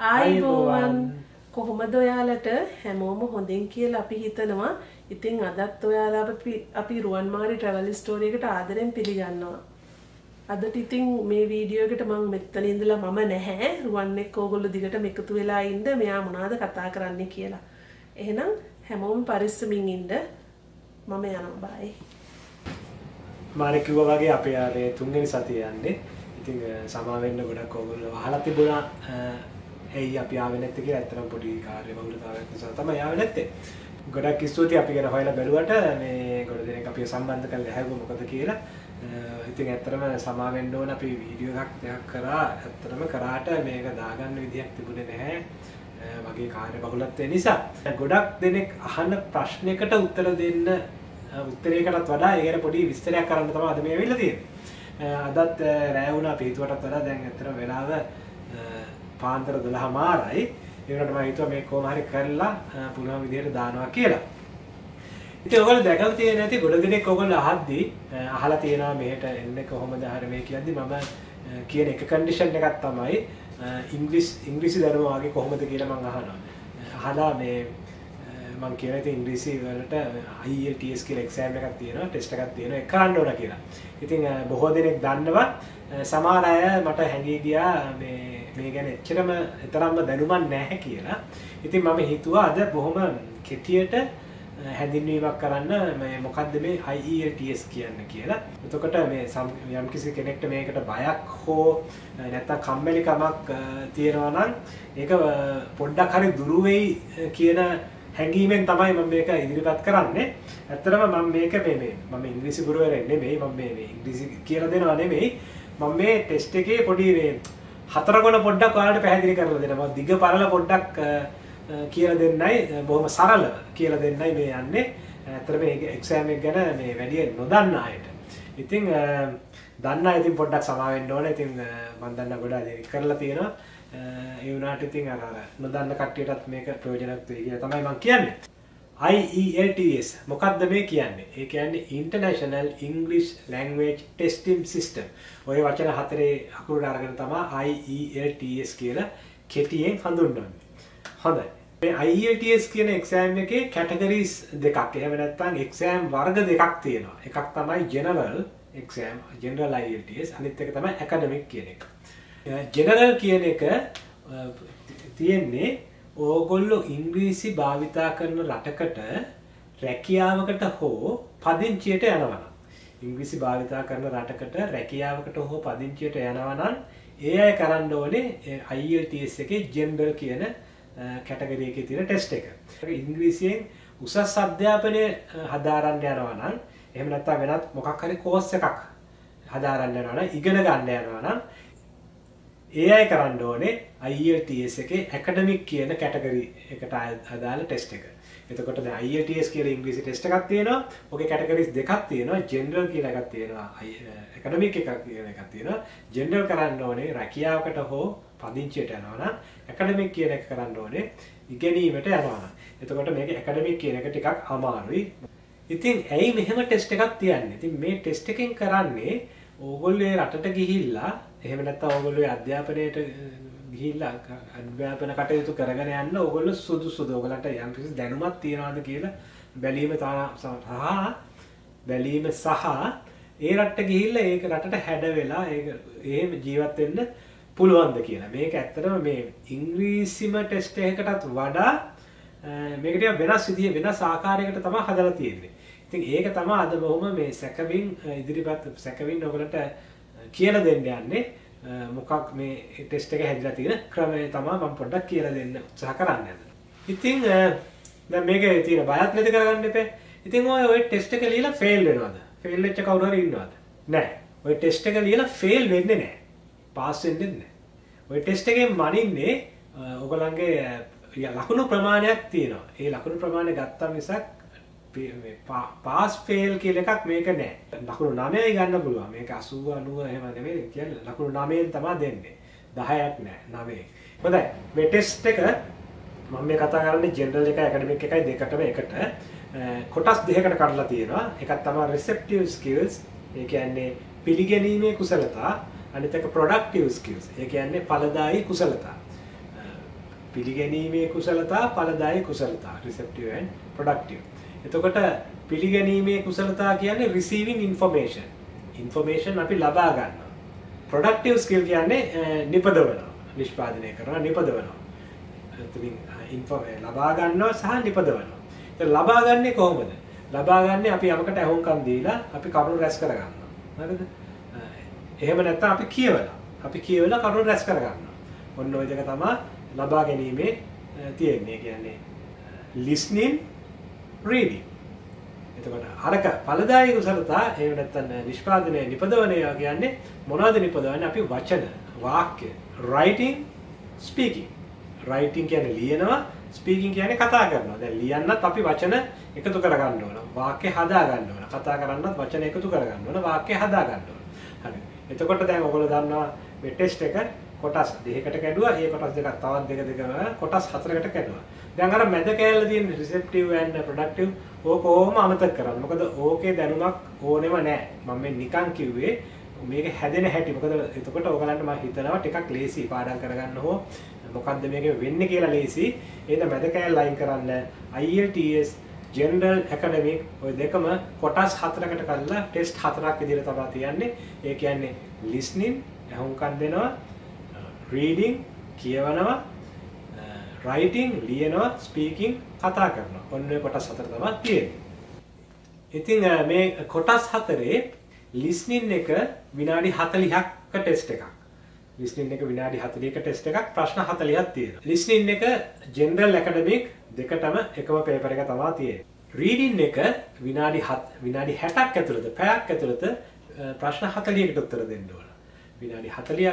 ආයිබෝවන් කොහොමද ඔයාලට හැමෝම හොඳින් කියලා අපි හිතනවා. ඉතින් අදත් ඔයාලා අපි රුවන්මාලි ට්‍රැවල් ස්ටෝරි එකට ආදරෙන් පිළිගන්නවා. අදට ඉතින් මේ වීඩියෝ එකට මම මෙතන ඉඳලා මම නැහැ. රුවන් එක්ක ඕගොල්ලෝ දිගටම එකතු වෙලා ඉන්න මෙයා මොනවද කතා කරන්නේ කියලා. එහෙනම් හැමෝම පරිස්සමින් ඉන්න. මම යනවා බයි. මාර කිව්වා වගේ අපේ ආවේ තුන්වෙනි සතියේ යන්නේ. ඉතින් සමා වෙන්න ගොඩක් ඕගොල්ලෝ අහලා තිබුණා. ඇයි අපි ආවේ නැත්තේ කියලා. ඇත්තටම පොඩි කාර්යබහුලතාවයක් නිසා තමයි ආවේ නැත්තේ. ගොඩක් ස්තුතියි අපි ගැන හොයලා බැලුවට මේ ගොඩ දෙනෙක් අපිව සම්බන්ධ කරලා ඇහුවා මොකද කියලා. ඉතින් ඇත්තටම සමා වෙන්න ඕන අපි වීඩියෝ එකක් දෙයක් කරා. ඇත්තටම කරාට මේක දාගන්න විදියක් තිබුණේ නැහැ. වගේ කාර්යබහුලත්වය නිසා. ගොඩක් දෙනෙක් අහන ප්‍රශ්නයකට උත්තර දෙන්න උත්තරයකටත් වඩා ඒ ගැන පොඩි විස්තරයක් කරන්න තමයි අද මේ වෙලා තියෙන්නේ. අදත් රැය වුණා අපි හිතුවටත් වඩා දැන් ඇත්තටම වෙලාව පාන්දර 12:00යි. ඒකට මම හිතුවා මේ කොහොම හරි කරලා පුළුවන් විදිහට දානවා කියලා. ඉතින් ඔයගොල්ලෝ දැකලා තියෙන නැති ගොඩ දෙනෙක් ඔයගොල්ලෝ අහද්දි අහලා තියෙනවා මෙහෙට එන්නේ කොහොමද හරි මේ කියද්දි මම කියන එක කන්ඩිෂන් එකක් තමයි ඉංග්‍රීසි ධර්ම වාගේ කොහොමද කියලා මම අහනවා. අහලා මේ මම කියන ඉතින් ඉංග්‍රීසි වලට IELTS කියලා එක්සෑම් එකක් තියෙනවා ටෙස්ට් එකක් තියෙනවා ඒක කරන්න ඕන කියලා. ඉතින් බොහෝ දෙනෙක් දන්නවා සමහර අය මට හැංගී ගියා මේ ගැන එතරම්ම දැනුමක් නැහැ කියලා. ඉතින් මම හිතුවා අද බොහොම කෙටියට හැඳින්වීමක් කරන්න මේ මොකද්ද මේ IELTS කියන්නේ කියලා. එතකොට මේ යම්කිසි කෙනෙක්ට මේකට බයක් හෝ නැත්නම් කම්මැලිකමක් තියෙනවා නම් ඒක පොඩ්ඩක් හරි දුරු වෙයි කියන හැඟීමෙන් තමයි මම මේක ඉදිරිපත් කරන්නේ. ඇත්තටම මම මේක මම ඉංග්‍රීසි ගුරුවරයෙක් නෙමෙයි. මම මේ ඉංග්‍රීසි කියලා දෙනවා නෙමෙයි. මම මේ ටෙස්ට් එකේ පොඩි මේ හතරගොන පොඩ්ඩක් ඔයාලට පැහැදිලි කරලා දෙනවා. දිග පරල පොඩ්ඩක් කියලා දෙන්නයි බොහොම සරලව කියලා දෙන්නයි මේ යන්නේ. ඇත්තට මේ එක්සෑම් එක ගැන මේ වැඩි නොදන්න අයට. ඉතින් දන්න අය ඉතින් පොඩ්ඩක් සමා වෙන්න ඕනේ. ඉතින් මම දන්න ගොඩාක් දේ කරලා තියෙනවා. ඒ වුණාට ඉතින් අර නොදන්න කට්ටියටත් මේක ප්‍රයෝජනවත් වෙයි කියලා තමයි මම කියන්නේ. IELTS මොකක්ද මේ කියන්නේ? ඒ කියන්නේ International English Language Testing System. ඔය වචන හතරේ අකුරට අරගෙන තමයි IELTS කියලා කෙටියෙන් හඳුන්වන්නේ. හොඳයි. මේ IELTS කියන එක්සෑම් එකේ කැටගරිස් දෙකක්. එහෙම නැත්නම් එක්සෑම් වර්ග දෙකක් තියෙනවා. එකක් තමයි General exam, General IELTS. අනිත් එක තමයි Academic කියන එක. General කියන එක තියෙන්නේ ඕගොල්ලෝ ඉංග්‍රීසි භාවිතා කරන රටකට රැකියාවකට හෝ පදිංචියට යනවා නම් ඉංග්‍රීසි භාවිතා කරන රටකට රැකියාවකට හෝ පදිංචියට යනවා නම් ඒ අය කරන්න ඕනේ IELTS එකේ General කියන කැටගරි එකේ තියෙන ටෙස්ට් එක. ඉංග්‍රීසියෙන් උසස් අධ්‍යාපනය හදාරන්න යනවා නම් එහෙම නැත්නම් වෙනත් මොකක් හරි කෝස් එකක් හදාරන්න යනවා නම් ඉගෙන ගන්න යනවා නම් ඒ අය කරන්න ඕනේ IELTS එකේ ඇකඩමික් කියන කැටගරි එකට අදාළ ටෙස්ට් එක. එතකොට දැන් IELTS කියලා ඉංග්‍රීසි ටෙස්ට් එකක් තියෙනවා. ඔකේ කැටගරිස් දෙකක් තියෙනවා. ජෙනරල් කියලා එකක් තියෙනවා. ඇකඩමික් එකක් කියන එකක් තියෙනවා. ජෙනරල් කරන්න ඕනේ රැකියාවකට හෝ පදිංචියට යනවා නම් ඇකඩමික් කියන එක කරන්න ඕනේ ඉගෙනීමට යනවා නම්. එතකොට මේක ඇකඩමික් කියන එක ටිකක් අමාරුයි. ඉතින් ඇයි මෙහෙම ටෙස්ට් එකක් තියන්නේ? ඉතින් මේ ටෙස්ට් එකෙන් කරන්නේ ඕගොල්ලෝ රටට ගිහිල්ලා එහෙම නැත්නම් ඕගොල්ලෝ අධ්‍යාපනයට ගිහිල්ලා අධ්‍යාපන කටයුතු කරගෙන යන්න ඕගොල්ලෝ සුදුසුද ඕගලන්ට යම්කිසි දැනුමක් තියනවාද කියලා බැලීම සහ ඒ රටට ගිහිල්ලා ඒක රටට හැඩ වෙලා ඒක එහෙම ජීවත් වෙන්න පුළුවන්ද කියලා. මේක ඇත්තටම මේ ඉංග්‍රීසිම ටෙස්ට් එකකටත් වඩා මේක ටිකක් වෙනස් විදිහේ වෙනස් ආකාරයකට තමයි හදලා තියෙන්නේ. ඉතින් ඒක තමයි අද බොහොම මේ සැකවින් ඔයගලට කියලා දෙන්න යන්නේ මොකක් මේ ටෙස්ට් එක හැදලා තියෙන ක්‍රමය තමයි මම පොඩ්ඩක් කියලා දෙන්න උත්සාහ කරන්නේ. ඉතින් දැන් මේකේ තියෙන බයත් නැති කරගන්න එපා. ඉතින් ඔය ටෙස්ට් එක ලියලා ෆේල් වෙනවද? ෆේල් වෙච්ච කවුරු හරි ඉන්නවද? නැහැ. ඔය ටෙස්ට් එක ලියලා ෆේල් වෙන්නේ නැහැ. පාස් වෙන්නේ නැහැ. ඔය ටෙස්ට් එකෙන් මනින්නේ ඔයගලන්ගේ ලකුණු ප්‍රමාණයක් තියෙනවා. ඒ ලකුණු ප්‍රමාණය ගත්තා මිසක් පාස් ෆේල් කියලා එකක් මේක නෑ. ලකුණු 9යි ගන්න පුළුවන්. මේක 80 90 එහෙම නෙමෙයි කියන්නේ ලකුණු 9ෙන් තමයි දෙන්නේ. 10ක් නෑ 9. හොඳයි. මේ ටෙස්ට් එක මම මේ කතා කරන්නේ ජෙනරල් එකයි ඇකඩමික් එකයි දෙකටම එකට කොටස් දෙකකට කඩලා තියෙනවා. එකක් තමයි receptive skills. ඒ කියන්නේ පිළිගැනීමේ කුසලතා. අනිත් එක productive skills. ඒ කියන්නේ ඵලදායී කුසලතා. පිළිගැනීමේ කුසලතා ඵලදායී කුසලතා receptive and productive. එතකොට පිළිගැනීමේ කුසලතා කියන්නේ receiving information අපි ලබා ගන්නවා. productive skill කියන්නේ නිපදවනවා, නිෂ්පාදනය කරනවා, නිපදවනවා. එතනින් ලබා ගන්නවා සහ නිපදවනවා. ඒක ලබා ගන්නේ කොහොමද? ලබා ගන්නේ අපි යමකට අහුම්කම් දීලා අපි කරුණු රැස් කර ගන්නවා. හරිද? එහෙම නැත්නම් අපි කියවලා කරුණු රැස් කර ගන්නවා. ඔන්න ඔය දෙක තමයි ලබා ගැනීමේ තියෙන්නේ. කියන්නේ listening, reading. එතකොට අරක ඵලදායී කුසලතා එහෙම නැත්නම් නිෂ්පාදනය නිපදවනය කියන්නේ මොනවද නිපදවන්නේ? අපි වචන, වාක්‍ය, writing, speaking. writing කියන්නේ ලියනවා, speaking කියන්නේ කතා කරනවා. දැන් ලියන්නත් අපි වචන එකතු කර ගන්න ඕන. වාක්‍ය හදා ගන්න ඕන. කතා කරන්නත් වචන එකතු කර ගන්න ඕන. වාක්‍ය හදා ගන්න ඕන. හරි. එතකොට දැන් ඔයගොල්ලෝ දන්නවා මේ ටෙස්ට් එක කොටස් දෙකකට කැඩුවා. ඒ කොටස් දෙකක් තවත් දෙකම කොටස් හතරකට කැඩුවා. දැන් අර මැද කෑල්ල තියෙන receptive and productive ඕක ඕම අමතක කරන්න. මොකද ඕකේ දැනුමක් ඕනෙම නැහැ. මම මේ නිකන් කිව්වේ මේක හැදෙන හැටි. මොකද එතකොට ඕගලන්ට මම හිතනවා ටිකක් ලේසි පාඩම් කරගන්න හෝ මොකද්ද මේක වෙන්නේ කියලා ලේසි. එහෙනම් මැද කෑල්ල අයින් කරන්න. IELTS general academic ඔය දෙකම කොටස් හතරකට කළා ටෙස්ට් හතරක් විදිහට තමයි තියන්නේ. ඒ කියන්නේ listening අහුම්කම් දෙනවා, reading කියවනවා, writing ලියනවා, speaking කතා කරනවා. ඔන්න ඔය කොටස් හතර තමයි තියෙන්නේ. ඉතින් මේ කොටස් හතරේ listening එක විනාඩි 40ක ටෙස්ට් එකක්. listening එක විනාඩි 40ක ටෙස්ට් එකක්, ප්‍රශ්න 40ක් තියෙනවා. listening එක general academic දෙකටම එකම පේපර් එක තමයි තියෙන්නේ. reading එක විනාඩි 60ක් ඇතුළත, පැයක් ඇතුළත ප්‍රශ්න 40කට උත්තර දෙන්න ඕන. විනාඩි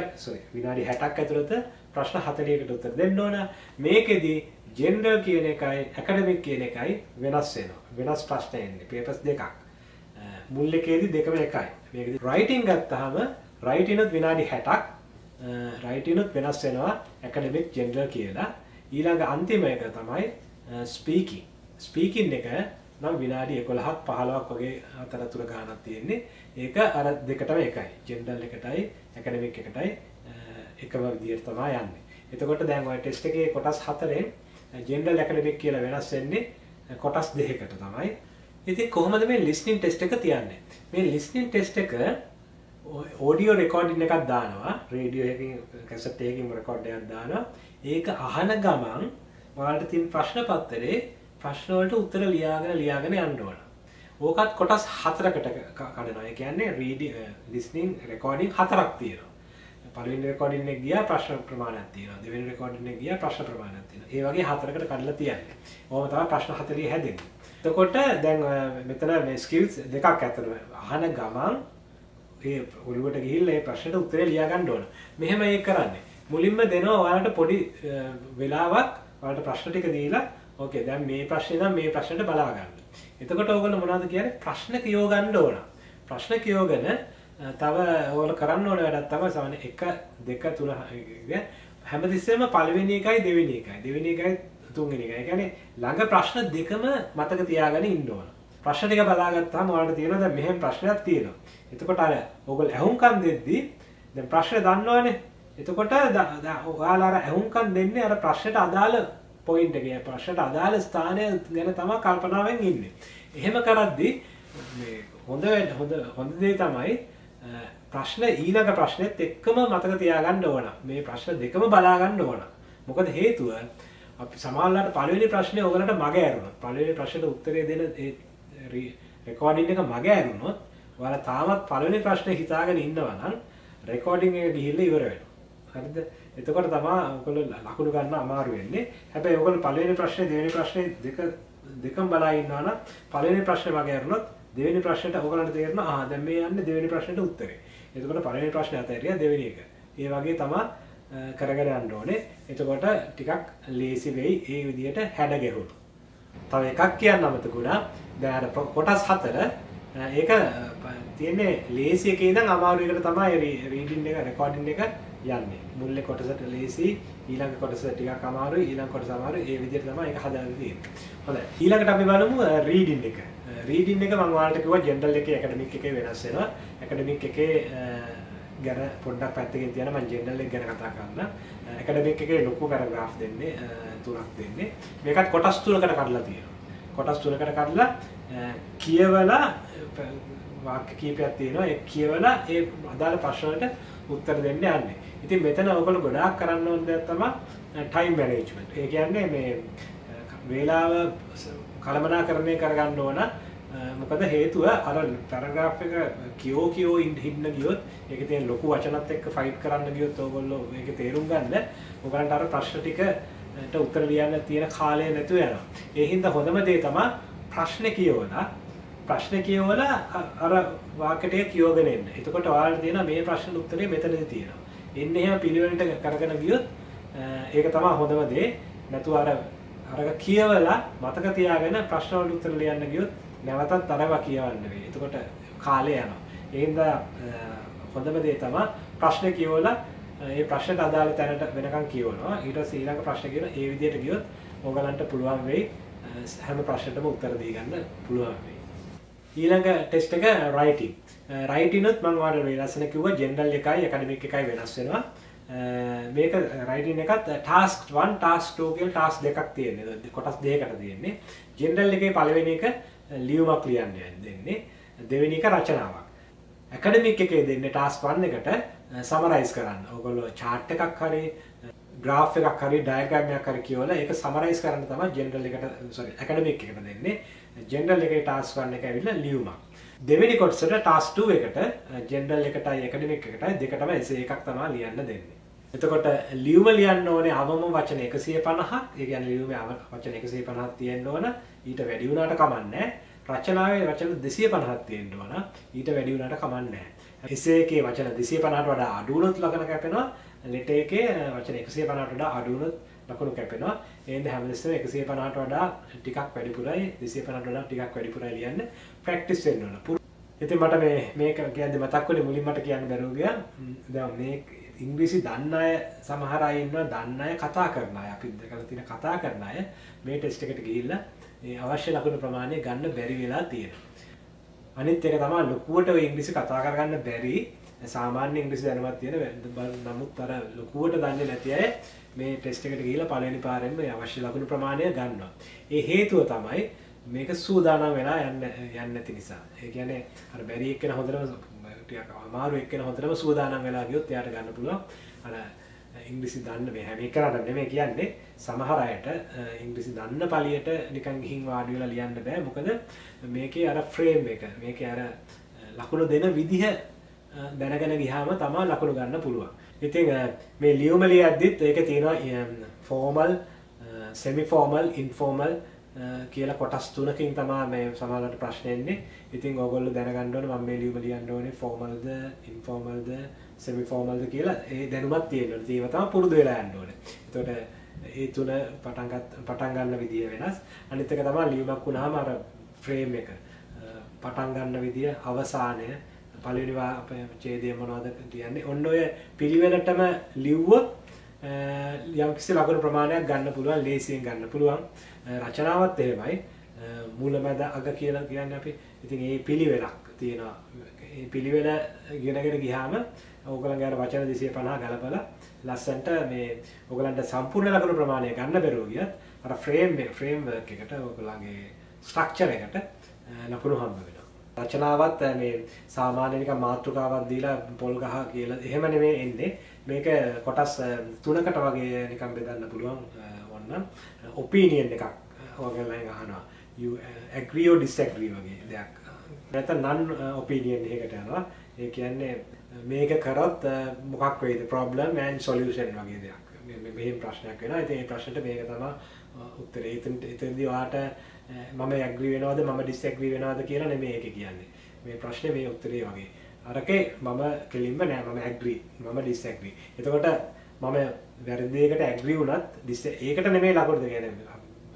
60ක් ඇතුළත ප්‍රශ්න 40කට උත්තර දෙන්න ඕන. මේකෙදි general කියන එකයි academic කියන එකයි වෙනස් වෙනවා. වෙනස් ප්‍රශ්න එන්නේ. papers දෙකක්. මුල් එකේදී දෙකම එකයි. මේකෙදි writing ගත්තාම writing උත් විනාඩි 60ක් writing උත් වෙනස් වෙනවා academic general කියලා. ඊළඟ අන්තිම එක තමයි speaking. speaking එක නම් විනාඩි 11ක් 15ක් වගේ අතරතුර ගානක් තියෙන්නේ. ඒක අර දෙකටම එකයි. general එකටයි academic එකටයි එකම විදිහට තමයි යන්නේ. එතකොට දැන් ඔය ටෙස්ට් එකේ කොටස් හතරෙන් general academic කියලා වෙනස් වෙන්නේ කොටස් දෙකකට තමයි. ඉතින් කොහොමද මේ listening test එක තියන්නේ? මේ listening test එක audio recording එකක් දානවා. radio එකකින් cassette එකකින් record එකක් දානවා. ඒක අහන ගමන් ඔයාලට තියෙන ප්‍රශ්න පත්‍රයේ ප්‍රශ්න වලට උත්තර ලියාගෙන යන්න ඕන. ඕකත් කොටස් හතරකට කඩනවා. ඒ කියන්නේ reading listening recording හතරක් තියෙනවා. පළවෙනි රෙකෝඩින් එක ගියා ප්‍රශ්න ප්‍රමාණයක් තියෙනවා. දෙවෙනි රෙකෝඩින් එක ගියා ප්‍රශ්න ප්‍රමාණයක් තියෙනවා. ඒ වගේ හතරකට කඩලා තියන්නේ. ඕම තමයි ප්‍රශ්න 40 හැදෙන්නේ. එතකොට දැන් මෙතන මේ ස්කිල්ස් දෙකක් ඇතන අහන ගමන් ඒ ඔළුවට ගිහිල්ලා ඒ ප්‍රශ්නෙට උත්තරේ ලියා ගන්න ඕන. මෙහෙම ඒක කරන්නේ. මුලින්ම දෙනවා ඔයාලට පොඩි වෙලාවක් ඔයාලට ප්‍රශ්න ටික දීලා ඕකේ දැන් මේ ප්‍රශ්නේ නම් මේ ප්‍රශ්නෙට බලා ගන්න. එතකොට ඕගොල්ලෝ මොනවද කියන්නේ? ප්‍රශ්න කියව ගන්න ඕන. ප්‍රශ්න කියවගෙන තව ඔයාලා කරන්න ඕන වැඩක් තමයි සමහර 1 2 3 හැමතිස්සෙම පළවෙනි එකයි දෙවෙනි එකයි තුන්වෙනි එකයි. ඒ කියන්නේ ළඟ ප්‍රශ්න දෙකම මතක තියාගෙන ඉන්න ඕන. ප්‍රශ්න ටික බලාගත්තාම ඔයාලට තියෙනවා දැන් මෙහෙම ප්‍රශ්නයක් තියෙනවා. එතකොට අර ඔයගොල්ලෝ අහුම්කම් දෙද්දී දැන් ප්‍රශ්නේ දන්නවනේ. එතකොට ඔයාලා අර අහුම්කම් දෙන්නේ අර ප්‍රශ්නට අදාළ පොයින්ට් එකේ ප්‍රශ්නට අදාළ ස්ථානය ගැන තමයි කල්පනාවෙන් ඉන්නේ. එහෙම කරද්දී මේ හොඳ දේ තමයි ප්‍රශ්න ඊළඟ ප්‍රශ්නෙත් එක්කම මතක තියාගන්න ඕන. මේ ප්‍රශ්න දෙකම බලා ගන්න ඕන. මොකද හේතුව අපි සමහරවිට පළවෙනි ප්‍රශ්නේ ඔයගලන්ට මග ඇරුණොත් පළවෙනි ප්‍රශ්නෙට උත්තරේ දෙන ඒ රෙකෝඩින් එක මග ඇරුණොත් ඔයාලා තාමත් පළවෙනි ප්‍රශ්නේ හිතාගෙන ඉන්නවා නම් රෙකෝඩින් එක ගිහිල්ලා ඉවර වෙනවා. හරිද? එතකොට තමයි ඔයගොල්ලෝ ලකුණු ගන්න අමාරු වෙන්නේ. හැබැයි ඔයගොල්ලෝ පළවෙනි ප්‍රශ්නේ දෙවෙනි ප්‍රශ්නේ දෙකම බලා ඉන්නවා නම් පළවෙනි ප්‍රශ්නේ මග ඇරුණොත් දෙවෙනි ප්‍රශ්නෙට ඔයගලන්ට තේරෙනවා දැන් මේ යන්නේ දෙවෙනි ප්‍රශ්නෙට උත්තරේ. එතකොට පළවෙනි ප්‍රශ්නේ අතහැරියා දෙවෙනි එක. ඒ වගේ තමයි කරගෙන යන්න ඕනේ. එතකොට ටිකක් ලේසි වෙයි ඒ විදිහට හැඩ ගැහුණු. තව එකක් කියන්න අමතකුණා. දැන් අර කොටස් 4 ඒක තියෙන්නේ ලේසි එකේ ඉඳන් අමාරු එකට තමයි රීඩින් එක රෙකෝඩින් එක යන්නේ. මුල් කොටසට ලේසි, ඊළඟ කොටස ටිකක් අමාරුයි, ඊළඟ කොටස අමාරුයි. ඒ විදිහට තමයි ඒක හදාගෙන තියෙන්නේ. හොඳයි. ඊළඟට අපි බලමු රීඩින් එක. රීඩින් එක මම ඔයාලට කිව්වා ජෙනරල් එකේ ඇකඩමික් එකේ වෙනස් වෙනවා. ඇකඩමික් එකේ ගැන පොඩ්ඩක් පැත්තකින් තියන මම ජෙනරල් එක ගැන කතා කරන්න. ඇකඩමික් එකේ ලොකු පැරග්‍රාෆ් දෙන්නේ 3ක් දෙන්නේ. මේකත් කොටස් 3කට කඩලා තියෙනවා. කොටස් 3කට කඩලා කියවලා වාක්‍ය කීපයක් තියෙනවා. ඒ කියවලා ඒ අදාළ ප්‍රශ්න වලට උත්තර දෙන්න යන්නේ. ඉතින් මෙතන ඔයගොල්ලෝ ගොඩාක් කරන්න ඕන දෙයක් තමයි ටයිම් මැනේජ්මන්ට්. ඒ කියන්නේ මේ වේලාව කළමනාකරණය කරගන්න ඕන. මොකද හේතුව අර පැරග්‍රාෆ් එක කියෝ ඉන්න ගියොත් ඒකේ තියෙන ලොකු වචනත් එක්ක ෆයිට් කරන්න ගියොත් ඔයගොල්ලෝ මේක තේරුම් ගන්න ඔයගලන්ට අර ප්‍රශ්න ටිකට උත්තර ලියන්න තියෙන කාලය නැතුව යනවා. ඒ හින්දා හොඳම දේ තමයි ප්‍රශ්න කියවලා අර වාක්‍යයට කියවගෙන එන්න. එතකොට ඔයාලට තියෙන මේ ප්‍රශ්න උත්තරේ මෙතනදී තියෙනවා. එන්න එහෙම පිළිවෙලට කරගෙන ගියොත් ඒක තමයි හොඳම දේ. නැතුව අර කියවලා මතක තියාගෙන ප්‍රශ්න වලට උත්තර ලියන්න ගියොත් නැවතත් අරවා කියවන්න වෙයි. එතකොට කාලය යනවා. ඒ හින්දා හොඳම දේ තමයි ප්‍රශ්න කියවලා ඒ ප්‍රශ්නට අදාළ තැනට වෙනකන් කියවනවා. ඊට පස්සේ ඊළඟ ප්‍රශ්න කියන ඒ විදිහට ගියොත් ඕගලන්ට පුළුවන් වෙයි හැම ප්‍රශ්නටම උත්තර දී ගන්න පුළුවන් වෙයි. ඊළඟ ටෙස්ට් එක රයිටින්. රයිටින් උත් මම ඔයාලට මේ ලස්සන කිව්වා ජෙනරල් එකයි ඇකඩමික් එකයි වෙනස් වෙනවා. මේක රයිටින් එකත් ටාස්ක් 1 ටාස්ක් 2 කියලා ටාස්ක් දෙකක් තියෙනවා. කොටස් දෙකකට තියෙන්නේ. ජෙනරල් එකේ පළවෙනි එක ලියුමක් ලියන්න දෙන්නේ. දෙවෙනි එක රචනාවක්. ඇකඩමික් එකේ දෙන්නේ ටාස්ක් 1 එකට සමරයිස් කරන්න. ඔයගොල්ලෝ chart එකක් හරි graph එකක් හරි diagram එකක් හරි කියවලා ඒක සමරයිස් කරන්න තමයි ජෙනරල් එකට ඇකඩමික් එකට දෙන්නේ. ජෙනරල් එකේ ටාස්ක් 1 එක ඇවිල්ලා ලියුමක්. දෙවෙනි කොටසට ටාස්ක් 2 එකට ජෙනරල් එකටයි ඇකඩමික් එකටයි දෙකටම එසේ එකක් තමයි ලියන්න දෙන්නේ. එතකොට ලියුම ලියන්න ඕනේ අවම වචන 150ක්. ඒ කියන්නේ ලියුමේ වචන 150ක් තියෙන්න ඕන. ඊට වැඩි වුණාට කමන්නේ. රචනාවේ වචන 250ක් තියෙන්න ඕන. ඊට වැඩි වුණාට කමන්නේ. එසේ එකේ වචන 250ට වඩා අඩු වුණොත් ලකුණ කැපෙනවා. ලෙටර් එකේ වචන 150ට වඩා අඩු වුණොත් ලකුණු කැපෙනවා. එහෙනම් හැමදෙස්සම 150ට වඩා ටිකක් වැඩිපුරයි 250ට වඩා ටිකක් වැඩිපුරයි ලියන්න ප්‍රැක්ටිස් වෙන්න ඕන. ඉතින් මට මේක කියන්නේ මතක් වුණේ මුලින් මට කියන්න බැරුව ගියා. දැන් මේ ඉංග්‍රීසි දන්න අය සමහර අය ඉන්නවා දන්න අය කතා කරන අය අපි දැකලා තියෙන කතා කරන අය මේ ටෙස්ට් එකට ගිහිල්ලා මේ අවශ්‍ය ලකුණු ප්‍රමාණය ගන්න බැරි වෙලා තියෙනවා. අනිත් එක තමයි ලොකුවට ඔය ඉංග්‍රීසි කතා කරගන්න බැරි සාමාන්‍ය ඉංග්‍රීසි දැනුමක් තියෙන නමුත් අර ලොකුවට දන්නේ නැති අය මේ ටෙස්ට් එකට ගිහිල්ලා පළවෙනි පාරෙන්ම අවශ්‍ය ලකුණු ප්‍රමාණය ගන්නවා. ඒ හේතුව තමයි මේක සූදානම් වෙලා යන්නේ නැති නිසා. ඒ කියන්නේ අර බැරි එක්කෙන හොඳටම ටිකක් අමාරු එක්කෙන හොඳටම සූදානම් වෙලා ගියොත් එයාට ගන්න පුළුවන්. අර ඉංග්‍රීසි දන්න මේ හැම එකනට නෙමෙයි කියන්නේ සමහර අයට ඉංග්‍රීසි දන්න පළියට නිකන් ගිහින් වාඩි වෙලා ලියන්න බෑ. මොකද මේකේ අර ෆ්‍රේම් එක මේකේ අර ලකුණු දෙන විදිහ දැනගෙන ගියාම තමයි ලකුණු ගන්න පුළුවන්. ඉතින් මේ ලියුම ලියද්දිත් ඒකේ තියෙනවා ෆෝමල්, සෙමි ෆෝමල්, ඉන්ෆෝමල් කියලා කොටස් තුනකින් තමයි මේ සමහරවිට ප්‍රශ්න එන්නේ. ඉතින් ඕගොල්ලෝ දැනගන්න ඕනේ මම මේ ලියුම ලියන්න ඕනේ ෆෝමල්ද, ඉන්ෆෝමල්ද, සෙමි ෆෝමල්ද කියලා ඒ දැනුමක් තියෙන්න ඕනේ. ඒව තමයි පුරුදු වෙලා යන්න ඕනේ. එතකොට ඒ තුන පටන් ගන්න විදිය වෙනස්. අනිත් එක තමයි ලියුමක් වුණාම අර ෆ්‍රේම් එක පටන් ගන්න විදිය, අවසානය, පළවෙනි ඡේදය මොනවද කියන්නේ. ඔන්න ඔය පිළිවෙලටම ලිව්වොත් යම්කිසි ලකුණු ප්‍රමාණයක් ගන්න පුළුවන්, ලේසියෙන් ගන්න පුළුවන්. රචනාවත් එහෙමයි. මූලමැද අග කියලා කියන්නේ අපි. ඉතින් මේ පිළිවෙලක් තියෙනවා. මේ පිළිවෙල ඉගෙනගෙන ගියාම ඕගලන්ගේ අර වචන 250 ගලපලා ලස්සන්ට මේ ඕගලන්ට සම්පූර්ණ ලකුණු ප්‍රමාණය ගන්න බැරුව ගියත් අර ෆ්‍රේම්වර්ක් එකට ඕගලන්ගේ ස්ට්‍රක්චර් එකට ලකුණු හම්බ වෙනවා. රචනාවත් මේ සාමාන්‍ය නිකන් මාතෘකාවක් දීලා පොල් ගහ කියලා එහෙම නෙමෙයි එන්නේ. මේක කොටස් තුනකට වගේ නිකන් බෙදන්න පුළුවන්. ඕනනම් ඔපිනියන් එකක් ඕගලෙන් අහනවා. you agree or disagree වගේ දෙයක්. නැත්නම් non opinion එකකට යනවා. ඒ කියන්නේ මේක කරොත් මොකක් වෙයිද problem and solution වගේ දෙයක්. මේ ප්‍රශ්නයක් වෙනවා. ඉතින් මේ ප්‍රශ්නෙට මේක තමයි උත්තරේ. එතනදී ඔයාට මම agree වෙනවද මම disagree වෙනවද කියලා නෙමෙයි ඒක කියන්නේ. මේ ප්‍රශ්නේ මේ උත්තරේ වගේ. අරකේ මම කෙලින්ම නෑ මම agree මම disagree. එතකොට මම වැරදි දෙයකට agree වුණත් ඒකට නෙමෙයි ලකුණු දෙන්නේ.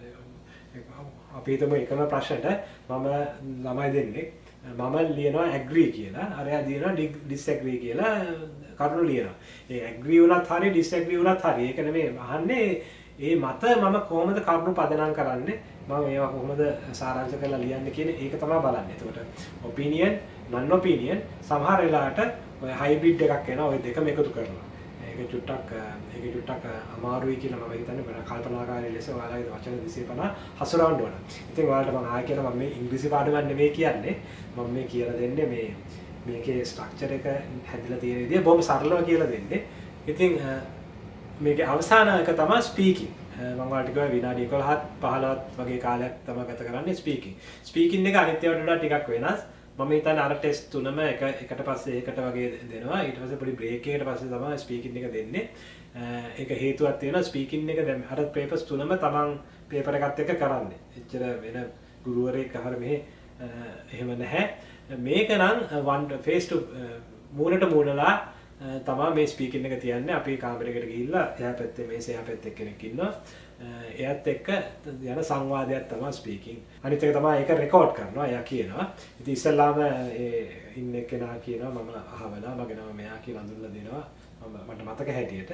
අපි හිතමු එකම ප්‍රශ්නට මම ළමයි දෙන්නේ මම ලියනවා agree කියලා අරයා ලියනවා disagree කියලා කරුණු ලියනවා. ඒ agree වුණත් හරි disagree වුණත් හරි ඒක නෙමෙයි අහන්නේ ඒ මත මම කොහොමද කරුණු පදනම් කරන්නේ මම ඒවා කොහොමද සාරාංශ කරලා ලියන්නේ කියන ඒක තමයි බලන්නේ. එතකොට opinion non opinion සමහර වෙලාවට ඔය හයිබ්‍රිඩ් එකක් එනවා ඔය දෙකම එකතු කරලා. ඒක චුට්ටක් අමාරුයි කියලා මම හිතන්නේ වෙන කල්පනාකාරී ලෙස ඔයාලගේ වචන 250 හසුරවන්න ඕන. ඉතින් ඔයාලට මම ආයෙ කියනවා මම මේ ඉංග්‍රීසි පාඩමක් නෙමෙයි කියන්නේ. මම මේ කියලා දෙන්නේ මේකේ ස්ට්‍රක්චර් එක හැදිලා තියෙන විදිය බොහොම සරලව කියලා දෙන්නේ. ඉතින් මේකේ අවසාන එක තමයි ස්පීකින්. මම ඔයාලට කිව්වා විනාඩි 11ත් 15ත් වගේ කාලයක් තමයි ගත කරන්නේ ස්පීකින්. ස්පීකින් එක අනිත් ඒවාට වඩා ටිකක් වෙනස්. මම හිතන්නේ අර ටෙස්ට් තුනම එකට පස්සේ ඒකට වගේ දෙනවා. ඊට පස්සේ පොඩි බ්‍රේක් එකකට පස්සේ තමයි ස්පීකින් එක දෙන්නේ. ඒක හේතුවක් තියෙනවා ස්පීකින් එක දැන් අර පේපර්ස් තුනම තමන් පේපර් එකත් එක්ක කරන්නේ. එච්චර වෙන ගුරුවරයෙක් අහර මෙහෙ එහෙම නැහැ. මේක නම් ෆේස් ටු මූණට මූණලා තමයි මේ ස්පීකින් එක තියන්නේ. අපි කාමරයකට ගිහිල්ලා එහා පැත්තේ මේසේ එහා පැත්තේ කෙනෙක් ඉන්නවා. එයාත් එක්ක යන සංවාදයක් තමයි ස්පීකින්. අනිත් එක තමයි ඒක රෙකෝඩ් කරනවා. එයා කියනවා. ඉතින් ඉස්සල්ලාම ඉන්න කෙනා කියනවා මම අහවලා මගේ නම මෙයා කියලා අඳුරලා දෙනවා. මට මතක හැටියට.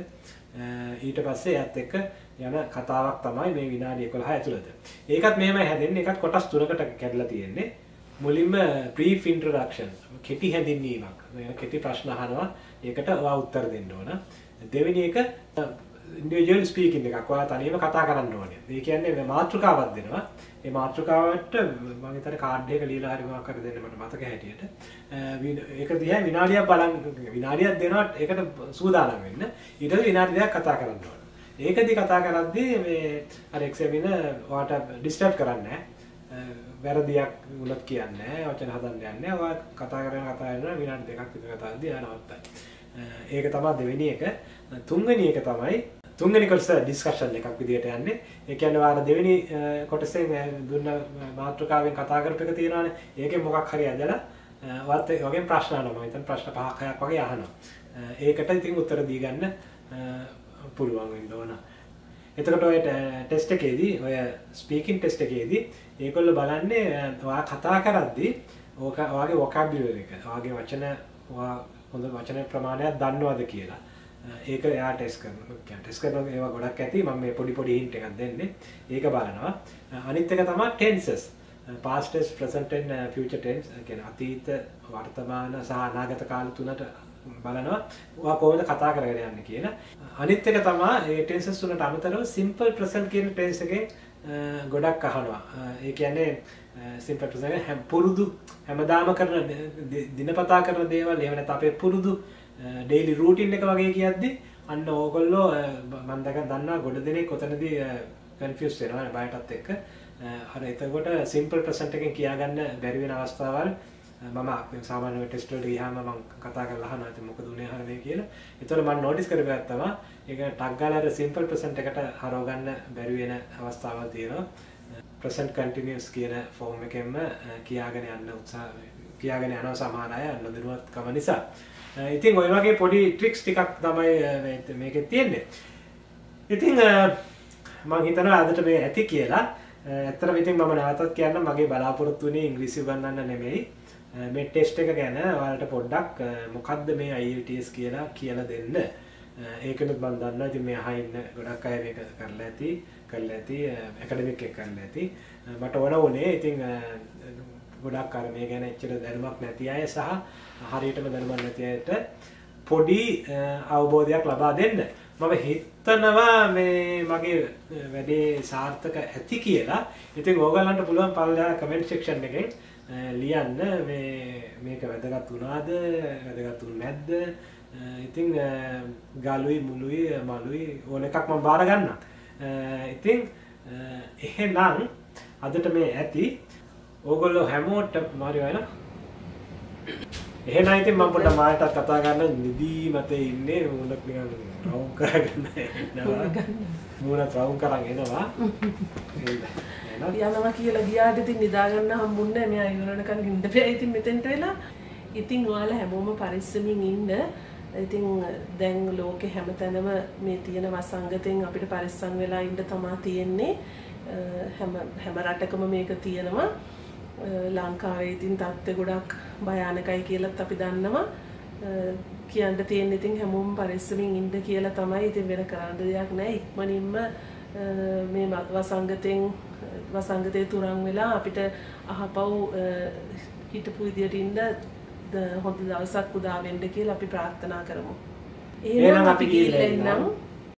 ඊට පස්සේ එයාත් එක්ක යන කතාවක් තමයි මේ විනාඩි 11 ඇතුළත. ඒකත් මෙහෙමයි හැදෙන්නේ. ඒකත් කොටස් තුනකට කැඩලා තියෙන්නේ. මුලින්ම brief introduction කෙටි හැඳින්වීමක්. කෙටි ප්‍රශ්න අහනවා. ඒකට ඔයා උත්තර දෙන්න ඕන. දෙවෙනි එක ඉන්ඩිවිජුවල් ස්පීකින් එකක්. ඔයා තනියම කතා කරන්න ඕනේ. ඒ කියන්නේ මාතෘකාවක් දෙනවා. ඒ මාතෘකාවට මම හිතන්නේ කාඩ් එක ලියලා හරි මොකක් හරි දෙන්න මට මතක හැටියට. ඒක දිහා විනාඩියක් බලන් විනාඩියක් දෙනවා ඒකට සූදානම් වෙන්න. ඊට පස්සේ විනාඩි දෙකක් කතා කරන්න ඕන. ඒකදී කතා කරද්දී මේ අර එක්සැමිනර් ඔයාට ඩිස්ටර්බ් කරන්නේ නැහැ. වැරදියක් උනත් කියන්නේ නැහැ. වචන හදන්න යන්නේ නැහැ. ඔයා කතා කරන විනාඩි දෙකක් විතර කතා කරද්දී ආ නවත්තයි. ඒක තමයි දෙවෙනි එක. තුන්වෙනි එක තමයි තුන්වෙනි කොටස ඩිස්කෂන් එකක් විදියට යන්නේ. ඒ කියන්නේ ඔයාලා දෙවෙනි කොටසේ දුන්න මාතෘකාවෙන් කතා කරපු එක තියෙනවානේ. ඒකෙන් මොකක් හරි ඇදලා ඔයත් වගේ ප්‍රශ්න අහනවා. මම හිතන්නේ ප්‍රශ්න 5-6ක් වගේ අහනවා. ඒකට ඉතින් උත්තර දී ගන්න පුළුවන් වෙන්න ඕන. එතකොට ඔය ටෙස්ට් එකේදී ඔය ස්පීකින් ටෙස්ට් එකේදී ඒගොල්ලෝ බලන්නේ ඔයා කතා කරද්දී ඔයාගේ වොකාබියුලරි එක, ඔයාගේ වචන ඔයා හොඳ වචන ප්‍රමාණයක් දන්නවද කියලා. ඒක එයා ටෙස්ට් කරනවා. ටෙස්ට් කරන ඒවා ගොඩක් ඇති. මම මේ පොඩි හින්ට් එකක් දෙන්නේ. ඒක බලනවා. අනිත් එක තමයි tenses. past tense, present tense, future tense. කියන්නේ අතීත, වර්තමාන සහ අනාගත කාල තුනට බලනවා. ඔයා කොහොමද කතා කරගෙන යන්නේ කියලා. අනිත් එක තමයි මේ tenses තුනට අමතරව simple present කියන tense එකෙන් ගොඩක් අහනවා. ඒ කියන්නේ simple present පුරුදු හැමදාම කරන දිනපතා කරන දේවල් එහෙම නැත්නම් අපේ පුරුදු ඩේලි රූටින් එක වගේ කියද්දි අන්න ඕගොල්ලෝ මම දන්නවා ගොඩ දෙනෙක් ඔතනදී කන්ෆියුස් වෙනවා බයටත් එක්ක. අර එතකොට සිම්පල් ප්‍රසන්ට් එකෙන් කියාගන්න බැරි වෙන අවස්ථාවල් මම සාමාන්‍ය ටෙස්ට් වලට ගියාම මම කතා කරලා අහනවා ඉතින් මොකද උනේ අහන මේ කියලා. ඒතකොට මම නෝටිස් කරගත්තා තමයි ඒක ටග් ගාලා අර සිම්පල් ප්‍රසන්ට් එකට හරව ගන්න බැරි වෙන අවස්ථාවල් තියෙනවා. present continuous කියන ෆෝම් එකෙන්ම කියාගෙන යනවා සමහර අය නොදැනුවත්කම නිසා. ඉතින් ඔය වගේ පොඩි ට්‍රික්ස් ටිකක් තමයි මේකේ තියෙන්නේ. ඉතින් මම හිතනවා අදට මේ ඇති කියලා. ඇත්තටම ඉතින් මම නැවතත් කියන්න මගේ බලාපොරොත්තු වෙන්නේ ඉංග්‍රීසි උගන්වන්න නෙමෙයි. මේ ටෙස්ට් එක ගැන ඔයාලට පොඩ්ඩක් මොකද්ද මේ IELTS කියලා දෙන්න. ඒකෙනුත් මම දන්නවා ඉතින් මේ අහින්න ගොඩක් අය මේක කරලා ඇති ඇකඩමික් එක කරලා ඇති. මට ඕන වුණේ ඉතින් ගොඩක් අර මේ ගැන එච්චර දැනුමක් නැති අය සහ හරියටම දැනුමක් නැති අයට පොඩි අවබෝධයක් ලබා දෙන්න. මම හිතනවා මේ මගේ වැඩේ සාර්ථක ඇති කියලා. ඉතින් ඕගොල්ලන්ට පුළුවන් පළවෙනි කමෙන්ට් සෙක්ෂන් එකෙන් ලියන්න මේක වැදගත් වුණාද වැදගත් වුනේ නැද්ද? ඉතින් ගාලුයි මුලුයි මලුයි ඕන එකක් මම බාර ගන්නම්. ඉතින් එහෙනම් අදට මේ ඇති ඕගොල්ලෝ හැමෝටම මාරි වයිලා. එහෙනම් ඉතින් මම පොඩ්ඩක් මායටත් කතා කරන්න නිදි මතේ ඉන්නේ මුණක් නිකන් රවුම් කරගෙන එනවා. මුණත් රවුම් කරන් එනවා. යනවා කියලා ගියාට ඉතින් නිදා ගන්න හම්බුන්නේ නැහැ. මෙයා ඉවරනකන් ඉන්න බෑ. ඉතින් මෙතෙන්ට වෙලා ඉතින් ඔයාලා හැමෝම පරිස්සමින් ඉන්න. ඉතින් දැන් ලෝකේ හැමතැනම මේ තියෙන වසංගතෙන් අපිට පරිස්සම් වෙලා ඉන්න තමයි තියෙන්නේ. හැම රටකම මේක තියෙනවා. ලංකාවේ ඉතින් තත්ත්වය ගොඩක් භයානකයි කියලාත් අපි දන්නවා. කියන්න තියෙන්නේ ඉතින් හැමෝම පරිස්සමින් ඉන්න කියලා තමයි. ඉතින් වෙන කරන්න දෙයක් නැහැ. ඉක්මනින්ම මේ වසංගතේ තුරන් වෙලා අපිට අහපව් හිටපු විදියට ඉන්න හොඳ දවසක් උදා වෙන්න කියලා අපි ප්‍රාර්ථනා කරමු. එහෙනම් අපි ගිහිල්ලා එන්නම්.